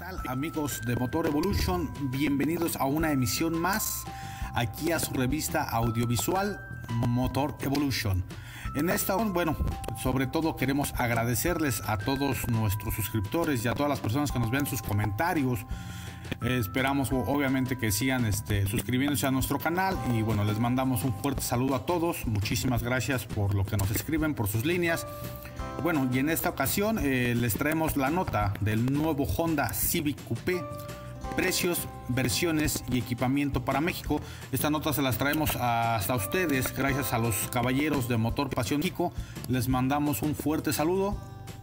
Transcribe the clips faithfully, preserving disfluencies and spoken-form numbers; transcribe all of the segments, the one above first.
tal, amigos de Motor Evolution? Bienvenidos a una emisión más aquí a su revista audiovisual Motor Evolution. En esta, bueno, sobre todo queremos agradecerles a todos nuestros suscriptores y a todas las personas que nos ven sus comentarios. Eh, esperamos obviamente que sigan este, suscribiéndose a nuestro canal y bueno, les mandamos un fuerte saludo a todos. Muchísimas gracias por lo que nos escriben, por sus líneas. Bueno, y en esta ocasión eh, les traemos la nota del nuevo Honda Civic Coupé, precios, versiones y equipamiento para México. Esta nota se las traemos hasta ustedes gracias a los caballeros de Motor Pasión México. Les mandamos un fuerte saludo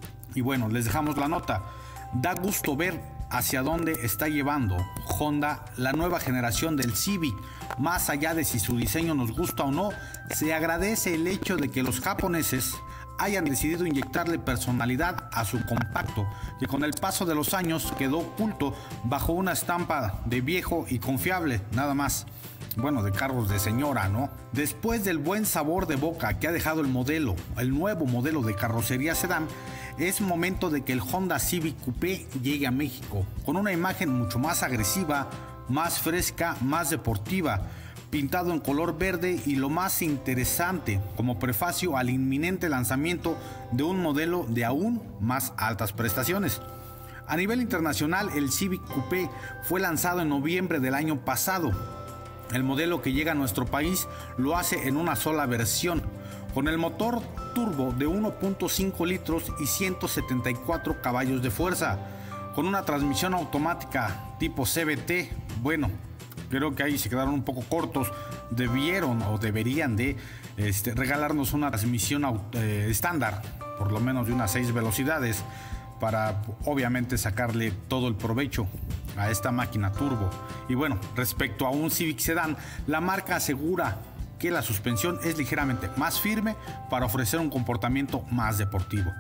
y bueno, les dejamos la nota. Da gusto ver hacia dónde está llevando Honda la nueva generación del Civic. Más allá de si su diseño nos gusta o no, se agradece el hecho de que los japoneses hayan decidido inyectarle personalidad a su compacto, que con el paso de los años quedó oculto bajo una estampa de viejo y confiable, nada más. Bueno, de carros de señora, ¿no? Después del buen sabor de boca que ha dejado el modelo, el nuevo modelo de carrocería sedán, es momento de que el Honda Civic Coupé llegue a México con una imagen mucho más agresiva, más fresca, más deportiva, pintado en color verde y lo más interesante, como prefacio al inminente lanzamiento de un modelo de aún más altas prestaciones. A nivel internacional, el Civic Coupé fue lanzado en noviembre del año pasado. El modelo que llega a nuestro país lo hace en una sola versión, con el motor turbo de uno punto cinco litros y ciento setenta y cuatro caballos de fuerza, con una transmisión automática tipo C V T. Bueno, creo que ahí se quedaron un poco cortos. Debieron o deberían de este, regalarnos una transmisión eh, estándar, por lo menos de unas seis velocidades, para obviamente sacarle todo el provecho a esta máquina turbo. Y bueno, respecto a un Civic Sedán, la marca asegura que la suspensión es ligeramente más firme para ofrecer un comportamiento más deportivo.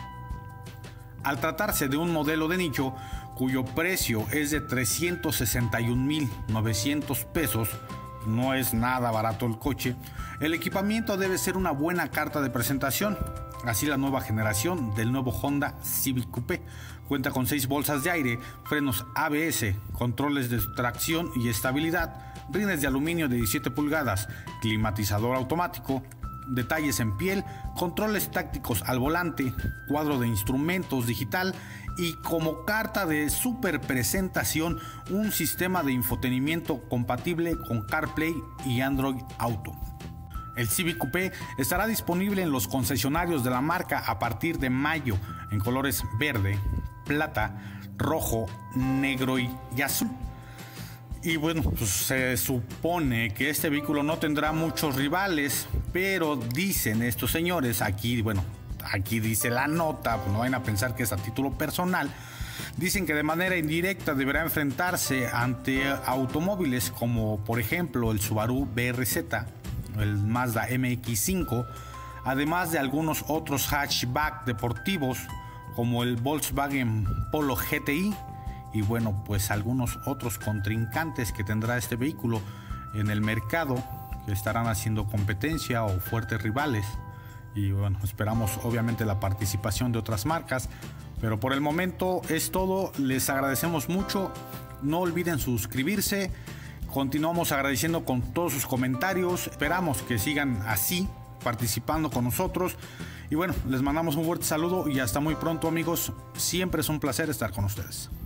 Al tratarse de un modelo de nicho cuyo precio es de trescientos sesenta y un mil novecientos pesos, no es nada barato el coche, el equipamiento debe ser una buena carta de presentación. Así, la nueva generación del nuevo Honda Civic Coupé cuenta con seis bolsas de aire, frenos A B S, controles de tracción y estabilidad, rines de aluminio de diecisiete pulgadas, climatizador automático, detalles en piel, controles tácticos al volante, cuadro de instrumentos digital y, como carta de super presentación, un sistema de infotenimiento compatible con CarPlay y Android Auto. El Civic Coupé estará disponible en los concesionarios de la marca a partir de mayo en colores verde, plata, rojo, negro y, y azul. Y bueno, pues se supone que este vehículo no tendrá muchos rivales, pero dicen estos señores, aquí, bueno, aquí dice la nota, pues no vayan a pensar que es a título personal, dicen que de manera indirecta deberá enfrentarse ante automóviles como por ejemplo el Subaru B R Z, el Mazda M X cinco, además de algunos otros hatchback deportivos como el Volkswagen Polo G T I y bueno, pues algunos otros contrincantes que tendrá este vehículo en el mercado, que estarán haciendo competencia o fuertes rivales. Y bueno, esperamos obviamente la participación de otras marcas, pero por el momento es todo. Les agradecemos mucho, no olviden suscribirse. Continuamos agradeciendo con todos sus comentarios, esperamos que sigan así participando con nosotros y bueno, les mandamos un fuerte saludo y hasta muy pronto, amigos. Siempre es un placer estar con ustedes.